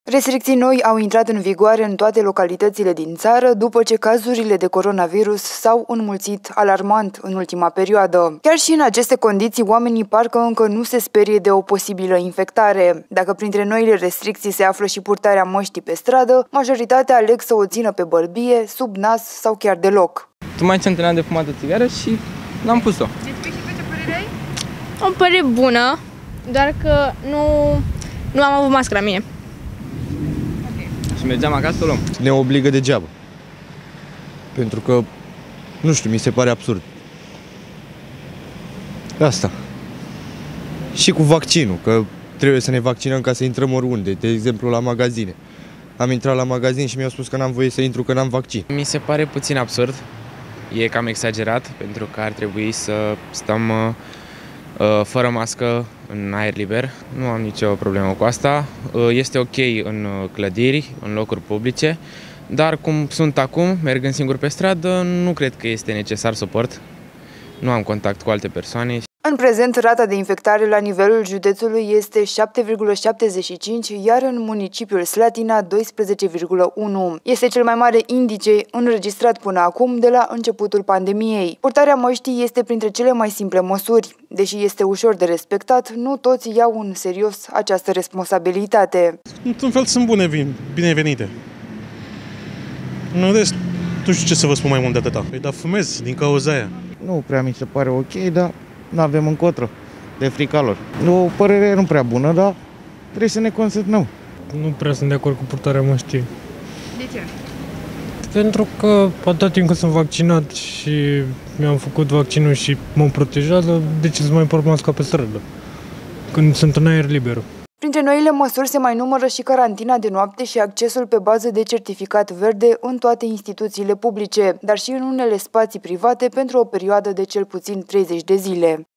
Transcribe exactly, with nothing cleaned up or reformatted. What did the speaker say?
Restricții noi au intrat în vigoare în toate localitățile din țară după ce cazurile de coronavirus s-au înmulțit alarmant în ultima perioadă. Chiar și în aceste condiții, oamenii parcă încă nu se sperie de o posibilă infectare. Dacă printre noile restricții se află și purtarea măștii pe stradă, majoritatea aleg să o țină pe bărbie, sub nas sau chiar deloc. Tu mai ți-am de fumat o țigară și n-am pus-o. Despre și pe ce părere ai? O părere bună, doar că nu, nu am avut mască la mine. Și mergeam acasă să o luăm. Ne obligă degeaba. Pentru că, nu știu, mi se pare absurd. Asta. Și cu vaccinul, că trebuie să ne vaccinăm ca să intrăm oriunde, de exemplu la magazine. Am intrat la magazin și mi-au spus că n-am voie să intru, că n-am vaccin. Mi se pare puțin absurd, e cam exagerat, pentru că ar trebui să stăm uh, fără mască în aer liber. Nu am nicio problemă cu asta. Uh, este ok în clădiri, în locuri publice, dar cum sunt acum, mergând singur pe stradă, nu cred că este necesar să o port. Nu am contact cu alte persoane. În prezent, rata de infectare la nivelul județului este șapte virgulă șaptezeci și cinci, iar în municipiul Slatina doisprezece virgulă unu. Este cel mai mare indice înregistrat până acum de la începutul pandemiei. Purtarea măștii este printre cele mai simple măsuri. Deși este ușor de respectat, nu toți iau în serios această responsabilitate. Într-un fel sunt bune, binevenite. În rest, nu știu ce să vă spun mai mult de atâta. Păi, dar fumez din cauza aia. Nu prea mi se pare ok, dar nu avem încotro de frica lor. O părere nu prea bună, dar trebuie să ne consemnăm. Nu prea sunt de acord cu purtarea măștii. De ce? Pentru că atât timp cât sunt vaccinat și mi-am făcut vaccinul și mă protejează, de ce să mai port masca pe stradă când sunt în aer liber? Printre noile măsuri se mai numără și carantina de noapte și accesul pe bază de certificat verde în toate instituțiile publice, dar și în unele spații private pentru o perioadă de cel puțin treizeci de zile.